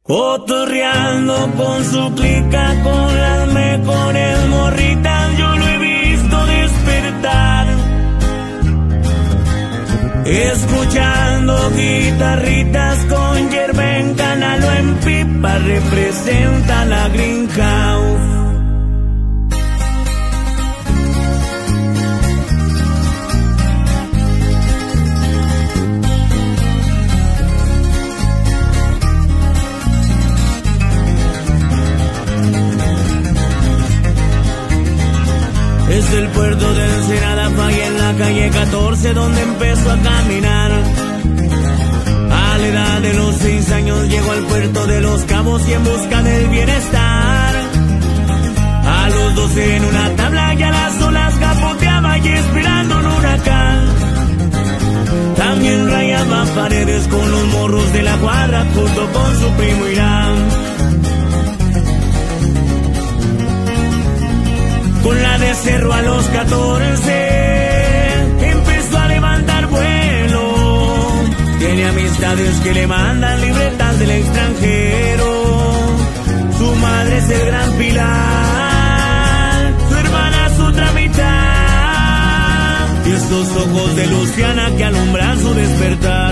Cotorreando con su clica, con las mejores morritas, yo lo he visto despertar. Escuchando guitarritas con hierba en canalo en pipa, representa la Greenhouse. Es el puerto de Ensenada, falla en la calle 14 donde empezó a caminar. A la edad de los 6 años llegó al puerto de Los Cabos y en busca del bienestar. A los 12 en una tabla ya las olas capoteaba y esperando un huracán. También rayaba paredes con los morros de la cuadra junto con su primo Irán. Con la de Cerro a los 14 empezó a levantar vuelo. Tiene amistades que le mandan libretas del extranjero. Su madre es el gran pilar, su hermana su otra mitad, y estos ojos de Luciana que alumbran su despertar.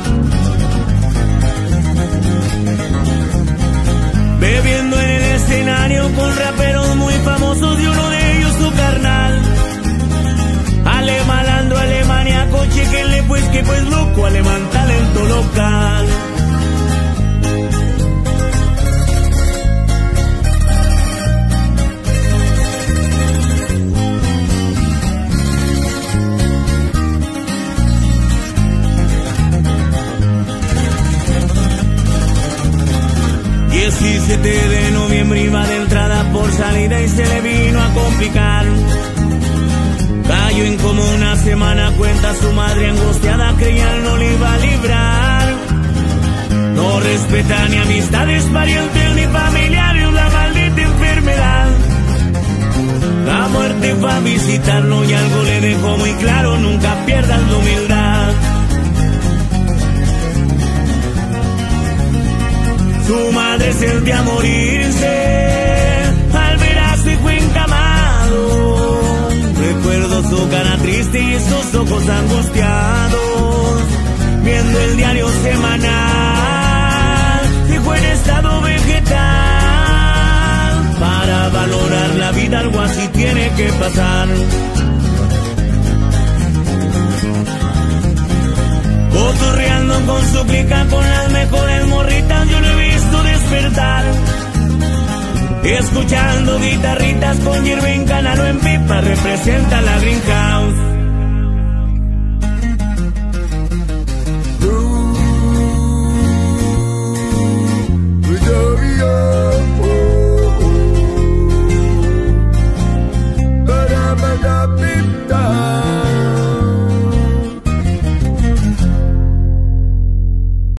Bebiendo en el escenario con raperos muy famosos y uno de ellos su carnal. Ale malandro, ale maníaco, chequenle pues que pues loco, alemán talento local. El 17 de noviembre iba de entrada por salida y se le vino a complicar. Cayó en como una semana, cuenta su madre angustiada, creía no le iba a librar. No respeta ni amistades, parientes ni familiares, la maldita enfermedad. La muerte fue a visitarlo y algo le dejó muy claro, nunca pierdas la humildad. Su madre sentía morirse al ver a su hijo encamado. Recuerdo su cara triste y sus ojos angustiados, viendo el diario semanal, hijo en estado vegetal. Para valorar la vida algo así tiene que pasar. Cotorreando con su clica, con las mejores morritas, yo lo he visto despertar. Escuchando guitarritas con hierba en canalo en pipa, representa la Greenhouse.